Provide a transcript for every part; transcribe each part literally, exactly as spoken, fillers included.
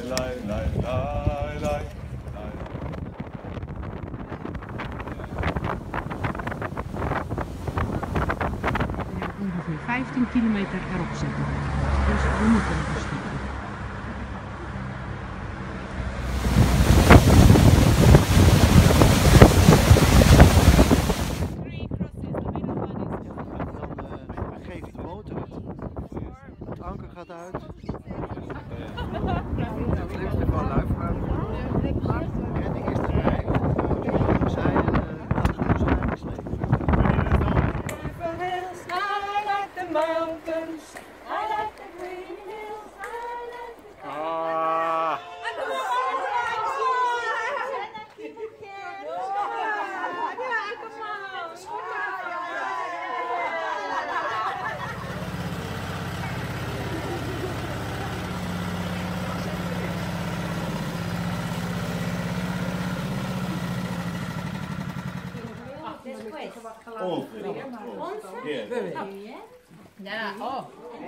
Ongeveer vijftien kilometer erop zetten. Dus we moeten nog een stukje. Dan geef je de motor het. Het anker gaat uit. Het ligt er gewoon luif uit. De redding is erbij. Zij en de schijn is leeg. Mountains, I like the green hills, I like the Ah. Oh, yeah. Ja, oh.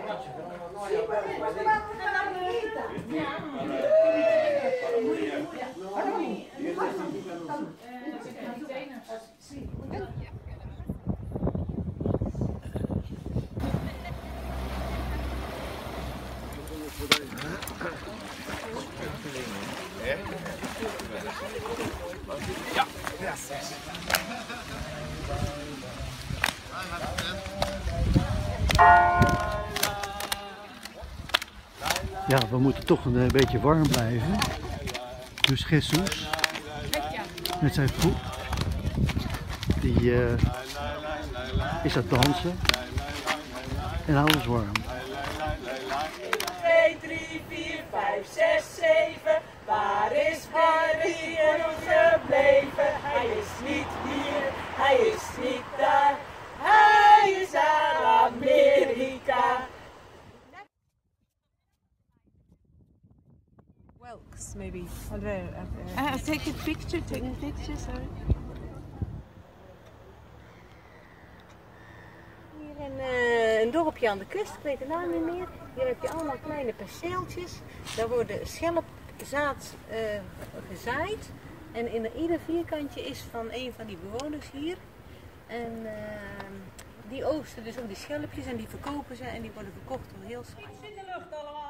Ja. Ja, we moeten toch een beetje warm blijven. Dus Jesus met zijn groep, die uh, is aan het dansen en houdt ons warm. twee, drie, vier, vijf, zes, zeven. Waar is Harry gebleven? Hij is niet hier, hij is niet daar. Hij is aan Amerika. Welks, maybe. Uh, take a picture, take a picture, sorry. Hier in uh, een dorpje aan de kust, ik weet de naam niet meer. Hier heb je allemaal kleine perceeltjes. Daar worden schelpzaad uh, gezaaid. En in ieder vierkantje is van een van die bewoners hier. En uh, die oogsten dus ook die schelpjes en die verkopen ze en die worden verkocht door heel zwaar. In de lucht allemaal.